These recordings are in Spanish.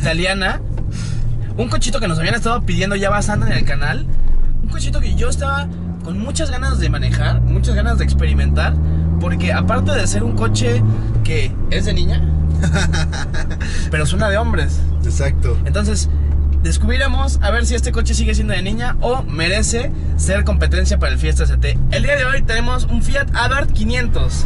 italiana. Un cochito que nos habían estado pidiendo ya bastante en el canal. Un cochito que yo estaba con muchas ganas de manejar, muchas ganas de experimentar. Porque aparte de ser un coche que es de niña, pero suena de hombres. Exacto. Entonces, descubriremos a ver si este coche sigue siendo de niña o merece ser competencia para el Fiesta ST. El día de hoy tenemos un Fiat Abarth 500.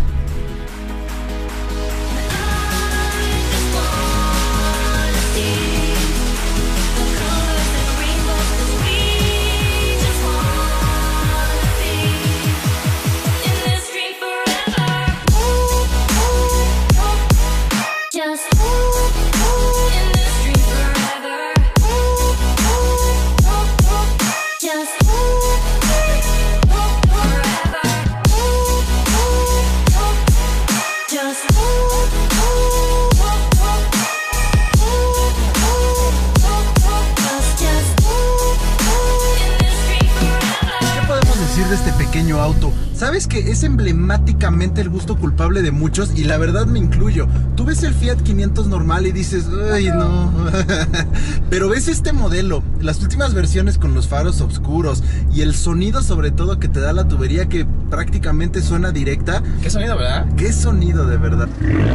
De este pequeño auto, sabes que es emblemáticamente el gusto culpable de muchos y la verdad me incluyo. Tú ves el Fiat 500 normal y dices, ay no, pero ves este modelo, las últimas versiones con los faros oscuros y el sonido sobre todo que te da la tubería que prácticamente suena directa. ¿Qué sonido, verdad? ¿Qué sonido de verdad?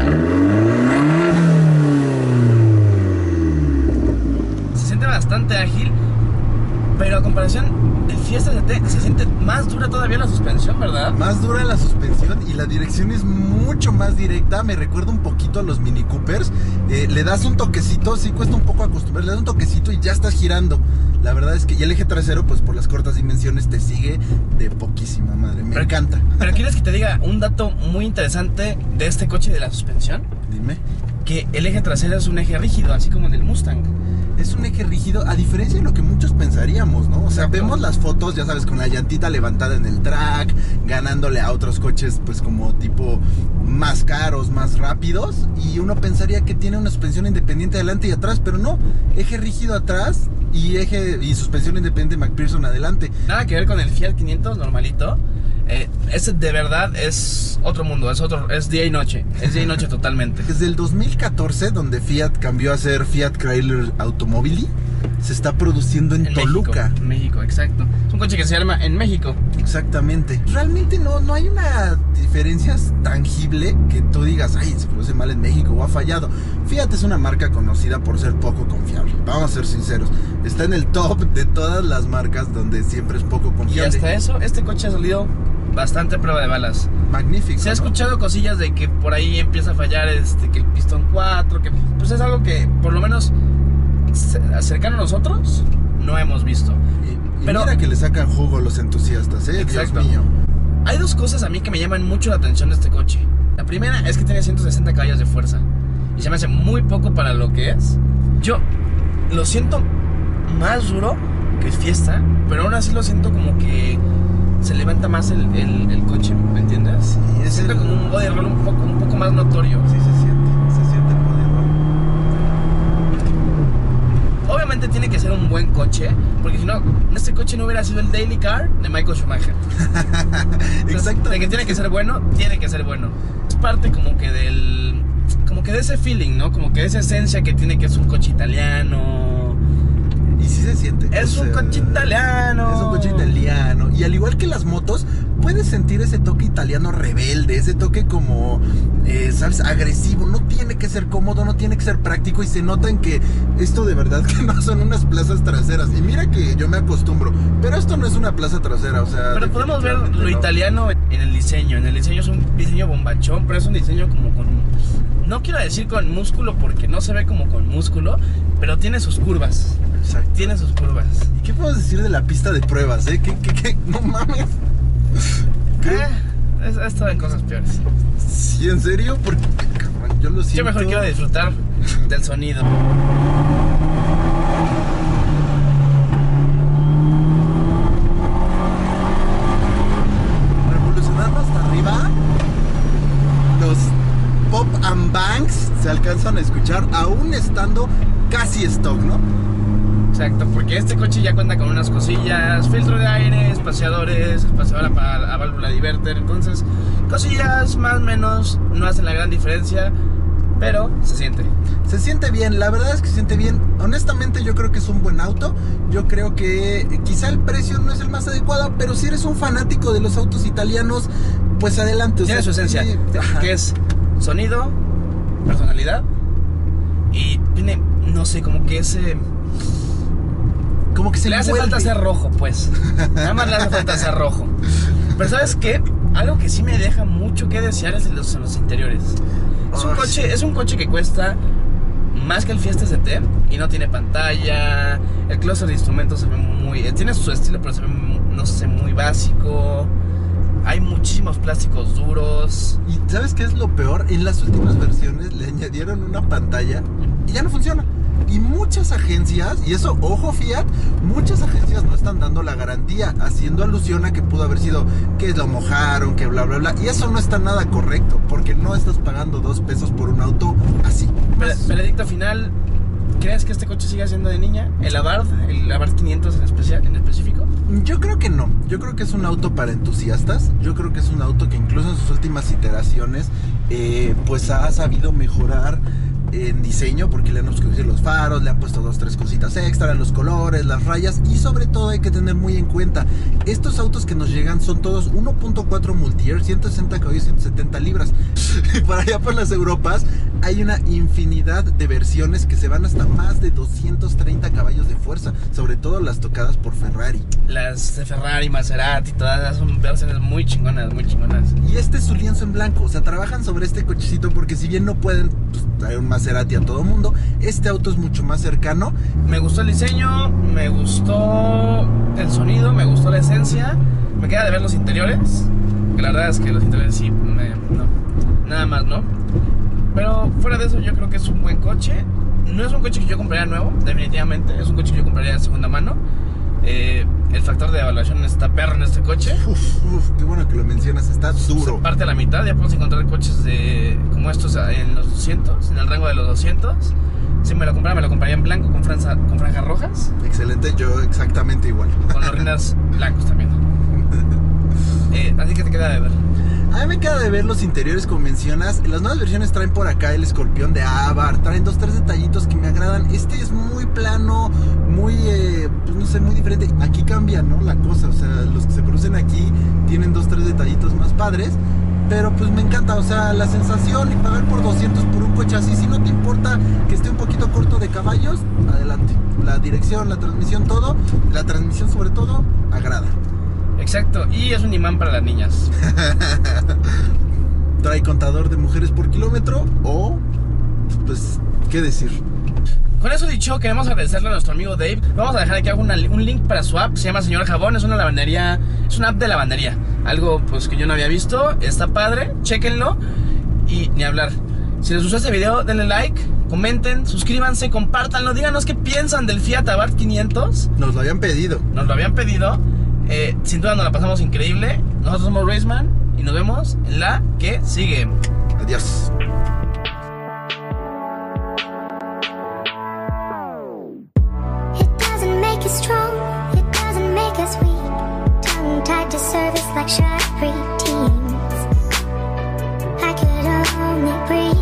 Se siente bastante ágil, pero a comparación del Fiesta ST se siente más dura todavía la suspensión, ¿verdad? Más dura la suspensión y la dirección es mucho más directa. Me recuerda un poquito a los Mini Coopers. Le das un toquecito, sí cuesta un poco acostumbrar. Le das un toquecito y ya estás girando. La verdad es que y el eje trasero, pues por las cortas dimensiones te sigue de poquísima madre. Me encanta. Pero ¿quieres que te diga un dato muy interesante de este coche y de la suspensión? Dime. Que el eje trasero es un eje rígido, así como en el Mustang. Es un eje rígido, a diferencia de lo que muchos pensaríamos, ¿no? O sea, vemos las fotos, ya sabes, con la llantita levantada en el track, ganándole a otros coches, pues como tipo más caros, más rápidos, y uno pensaría que tiene una suspensión independiente adelante y atrás, pero no, eje rígido atrás y suspensión independiente McPherson adelante. Nada que ver con el Fiat 500 normalito. Ese de verdad es otro mundo, es día y noche, totalmente. Desde el 2014, donde Fiat cambió a ser Fiat Chrysler Automobili, se está produciendo en Toluca. México, exacto. Es un coche que se arma en México. Exactamente. Realmente no hay una diferencia tangible que tú digas, ay, se produce mal en México o ha fallado. Fiat es una marca conocida por ser poco confiable. Vamos a ser sinceros. Está en el top de todas las marcas donde siempre es poco confiable. Y hasta eso, este coche ha salido bastante a prueba de balas. Magnífico. Se ha escuchado cosillas de que por ahí empieza a fallar que el pistón 4, que pues es algo que por lo menos cercano a nosotros no hemos visto. Y pero mira que le sacan jugo los entusiastas, exacto. Dios mío. Hay dos cosas a mí que me llaman mucho la atención de este coche. La primera es que tiene 160 caballos de fuerza y se me hace muy poco para lo que es. Yo lo siento más duro que el Fiesta, pero aún así lo siento como que se levanta más el coche, ¿me entiendes? Sí, se siente como un body roll un poco más notorio. Sí, se siente el body roll. Obviamente tiene que ser un buen coche, porque si no, este coche no hubiera sido el Daily Car de Michael Schumacher. Exacto. De que tiene que ser bueno, tiene que ser bueno. Es parte como que de ese feeling, ¿no? Como que de esa esencia que tiene que es un coche italiano. Y sí se siente. Es un coche italiano. Es un coche italiano. Y al igual que las motos, puedes sentir ese toque italiano rebelde, ese toque como, ¿sabes? Agresivo. No tiene que ser cómodo, no tiene que ser práctico. Y se nota en que esto de verdad que no son unas plazas traseras. Y mira que yo me acostumbro, pero esto no es una plaza trasera, o sea. Pero podemos ver lo italiano en el diseño. En el diseño es un diseño bombachón, pero es un diseño como con... No quiero decir con músculo porque no se ve como con músculo, pero tiene sus curvas. Exacto. Tiene sus curvas. ¿Y qué podemos decir de la pista de pruebas, ¿Qué? No mames. He estado en cosas peores. ¿Sí, en serio? Porque, cabrón, yo lo siento. Yo mejor quiero disfrutar del sonido. Revolucionando hasta arriba, los pop and bangs se alcanzan a escuchar aún estando casi stock, ¿no? Exacto, porque este coche ya cuenta con unas cosillas, filtro de aire, espaciadores, espaciadora para válvula diverter, entonces cosillas más o menos no hacen la gran diferencia, pero se siente. Se siente bien, la verdad es que se siente bien. Honestamente yo creo que es un buen auto. Yo creo que quizá el precio no es el más adecuado, pero si eres un fanático de los autos italianos, pues adelante. Tiene su esencia, que es sonido, personalidad y tiene, no sé, como que ese... Como que se le hace falta ser rojo, pues. Nada más le hace falta ser rojo. Pero ¿sabes qué? Algo que sí me deja mucho que desear es los interiores. Es un coche que cuesta más que el Fiesta ST y no tiene pantalla. El clúster de instrumentos se ve muy... tiene su estilo, pero se ve, no sé, muy básico. Hay muchísimos plásticos duros. ¿Y sabes qué es lo peor? En las últimas versiones le añadieron una pantalla y ya no funciona. Y muchas agencias, y eso, ojo Fiat, muchas agencias no están dando la garantía, haciendo alusión a que pudo haber sido que lo mojaron, que bla bla bla. Y eso no está nada correcto, porque no estás pagando 2 pesos por un auto así. Veredicto final, ¿crees que este coche siga siendo de niña? ¿El Abarth 500 en específico? Yo creo que no, yo creo que es un auto para entusiastas. Yo creo que es un auto que incluso en sus últimas iteraciones pues ha sabido mejorar en diseño, porque le han oscurecido los faros, le han puesto 2-3 cositas extra, los colores, las rayas, y sobre todo hay que tener muy en cuenta, estos autos que nos llegan son todos 1.4 multi-air, 160 caballos, 170 libras. Y para allá por las Europas hay una infinidad de versiones que se van hasta más de 230 caballos de fuerza, sobre todo las tocadas por Ferrari. Las de Ferrari, Maserati, todas son versiones muy chingonas, muy chingonas. Y este es su lienzo en blanco, o sea, trabajan sobre este cochecito porque si bien no pueden pues, traer un Maserati a todo mundo, este auto es mucho más cercano. Me gustó el diseño, me gustó el sonido, me gustó la esencia. Me queda de ver los interiores, que la verdad es que los interiores sí, no, nada más no. Pero fuera de eso yo creo que es un buen coche. No es un coche que yo compraría nuevo, definitivamente. Es un coche que yo compraría de segunda mano. El factor de evaluación está perro en este coche. Qué bueno que lo mencionas, está duro. Se parte a la mitad, ya podemos encontrar coches como estos en los 200, en el rango de los 200. Si me lo compraría en blanco con franjas rojas. Excelente, yo exactamente igual. Con los rines blancos también. Así que te queda de ver. A mí me queda de ver los interiores, como mencionas. Las nuevas versiones traen por acá el escorpión de Abarth, traen 2-3 detallitos que me agradan. Este es muy plano, muy, pues no sé, muy diferente. Aquí cambia, ¿no? La cosa, o sea, los que se producen aquí tienen 2-3 detallitos más padres. Pero pues me encanta, o sea, la sensación y pagar por 200 por un coche así. Si no te importa que esté un poquito corto de caballos, adelante. La dirección, la transmisión, todo. La transmisión sobre todo, agrada. Exacto, y es un imán para las niñas. Trae contador de mujeres por kilómetro o, pues, ¿qué decir? Con eso dicho, queremos agradecerle a nuestro amigo Dave. Vamos a dejar aquí un link para su app. Se llama Señor Jabón, es una lavandería, es una app de lavandería. Algo pues que yo no había visto, está padre, chéquenlo. Y ni hablar. Si les gustó este video, denle like, comenten, suscríbanse, compártanlo, díganos qué piensan del Fiat Abarth 500. Nos lo habían pedido. Sin duda nos la pasamos increíble. Nosotros somos Raceman y nos vemos en la que sigue. Adiós. It doesn't make us strong, it doesn't make us weak. Tongue tied to service like shy preteens. I could only breathe.